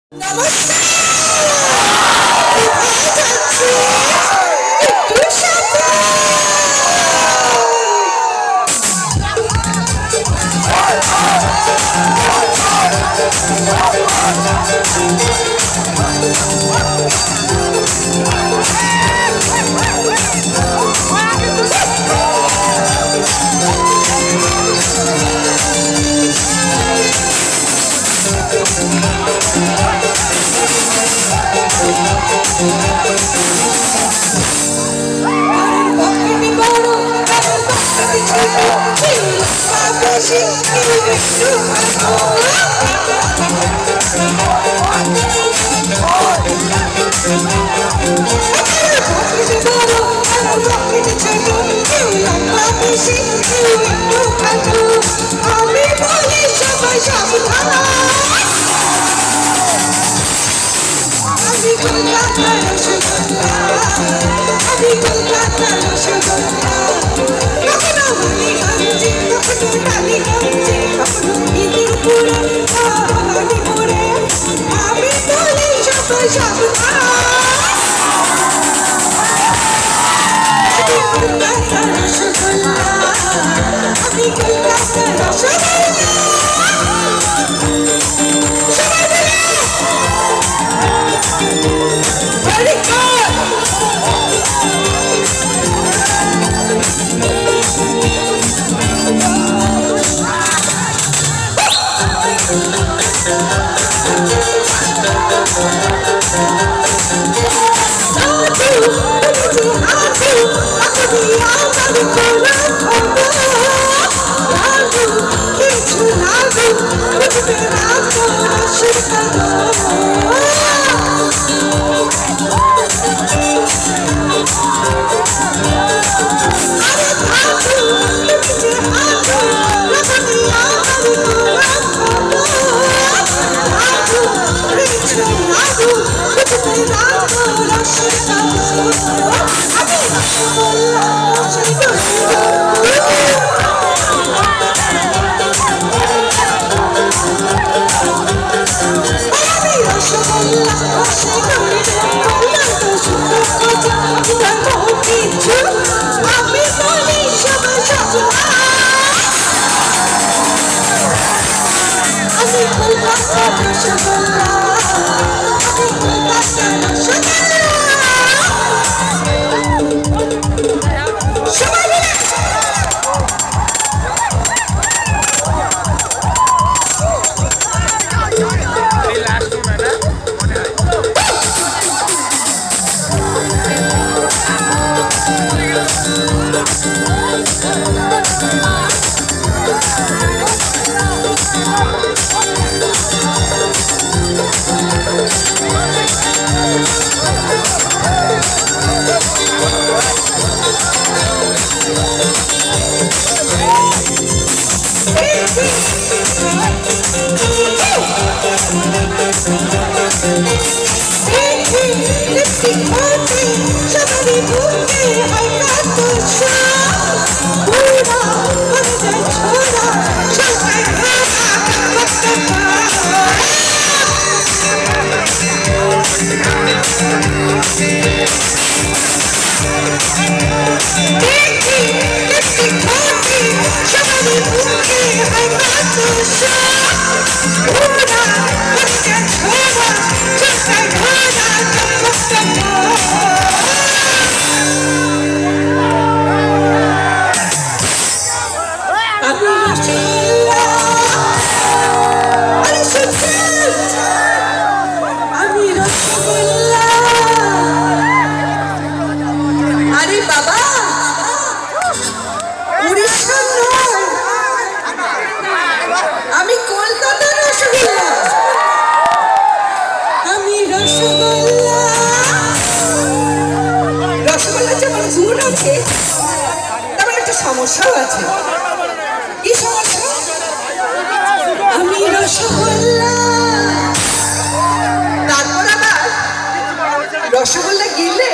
রসগোল্লা গিলে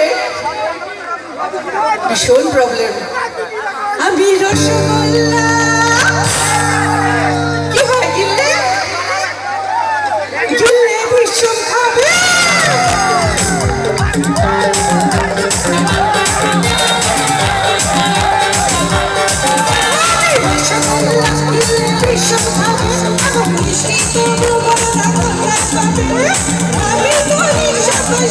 ভীষণ প্রবলেম। আমি রসগোল্লা কি হয় গিলে গিলে ভীষণ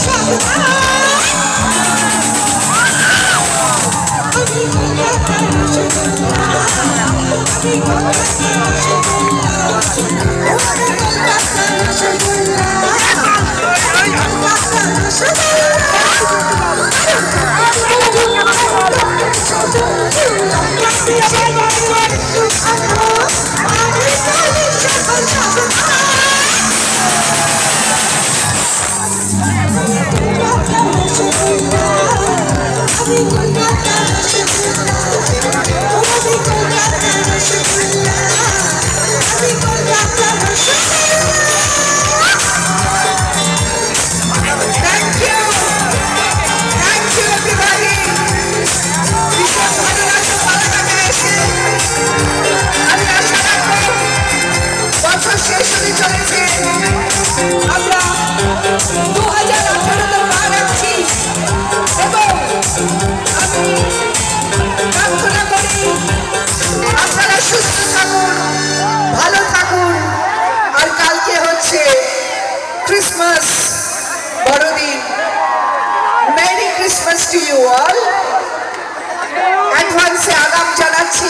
Christmas, বড়দিন। Merry Christmas to you all. অ্যাডভান্সে আগাম জানাচ্ছি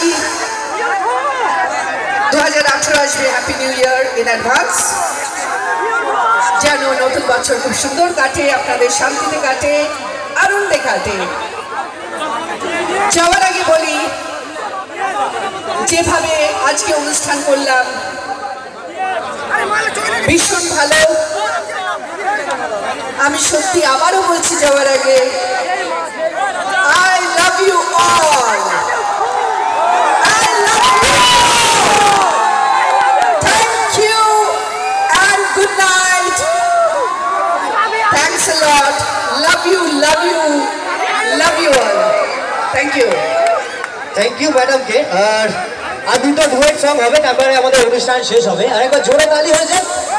2018 আসবে, happy new year in advance. যেন নতুন বছর খুব সুন্দর কাটে, আপনাদের শান্তিতে কাটে, আনন্দে কাটে। যাওয়ার আগে বলি, যেভাবে আজকে অনুষ্ঠান করলাম ভীষণ ভালো। আমি সত্যি আবারও বলছি যাওয়ার আগে, I love you all. I love you. Thank you and good night. Thanks a lot. Love you, love you, love you all. Thank you. Thank you madam কে। আর দুটো ডুয়েট সং হবে, তারপরে আমাদের অনুষ্ঠান শেষ হবে। আর একবার জোরে তালি হয়ে যাক।